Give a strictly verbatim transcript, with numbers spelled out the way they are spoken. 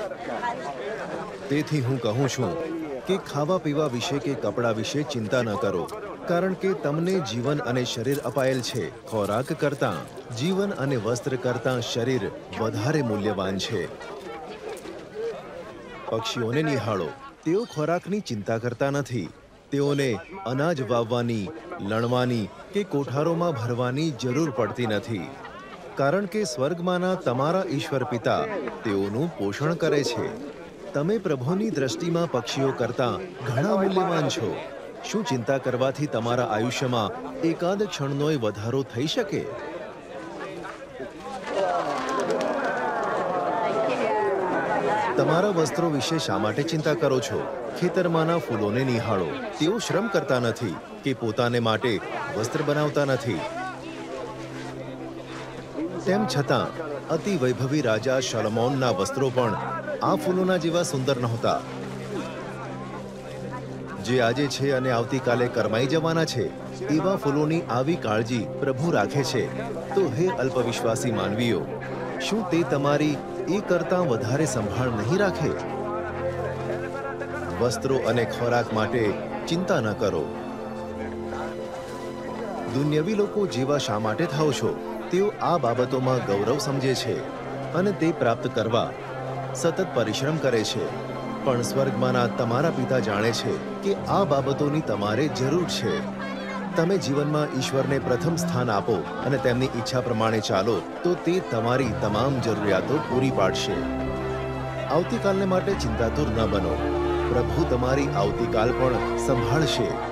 તેથી હું કહું છું કે ખાવા પીવા વિશે કે કપડાં વિશે ચિંતા ન કરો, કારણ કે તમને જીવન અને શરીર અપાયેલ છે. ખોરાક કરતાં જીવન અને વસ્ત્ર કરતાં શરીર વધારે મૂલ્યવાન છે. પક્ષીઓને નિહાળો, તેઓ ખોરાકની ચિંતા કરતા નથી. તેઓને અનાજ વાવવાની, લણવાની કે કોઠારોમાં ભરવાની જરૂર પડતી નથી, કારણ કે સ્વર્ગમાંના તમારા ઈશ્વર પિતા તેઓનું પોષણ કરે છે. તમે પ્રભુની દ્રષ્ટિમાં પક્ષીઓ કરતાં ઘણા મૂલ્યવાન છો. શું ચિંતા કરવાથી તમારા આયુષ્યમાં એકાદ ક્ષણનોય વધારો થઈ શકે? તમારા વસ્ત્રો વિશે શા માટે ચિંતા કરો છો? ખેતરમાંના ફૂલોને નિહાળો, તેઓ શ્રમ કરતા નથી કે પોતાને માટે વસ્ત્ર બનાવતા નથી. તેમ છતાં અતિ વૈભવી રાજા શલોમોનના વસ્ત્રો પણ આ ફૂલોના જેવા સુંદર નહોતા, જે આજે છે અને આવતીકાલે કરમાઈ જવાના છે. એવા ફૂલોની આવી કાળજી પ્રભુ રાખે છે. તો હે અલ્પવિશ્વાસી માનવીઓ, શું તે તમારી એ કરતાં વધારે સંભાળ નહીં રાખે? વસ્ત્રો અને ખોરાક માટે ચિંતા ન કરો. દુન્યવી લોકો જેવા શા માટે થાઓ છો? તેઓ આ બાબતોમાં ગૌરવ સમજે છે અને તે પ્રાપ્ત કરવા સતત પરિશ્રમ કરે છે. પણ સ્વર્ગમાંના તમારા પિતા જાણે છે કે આ બાબતોની તમારે જરૂર છે. તમે જીવનમાં ઈશ્વરને પ્રથમ સ્થાન આપો અને તેમની ઈચ્છા પ્રમાણે ચાલો, તો તે તમારી તમામ જરૂરિયાતો પૂરી પાડશે. આવતીકાલને માટે ચિંતાતુર ન બનો. પ્રભુ તમારી આવતીકાલ પણ સંભાળશે.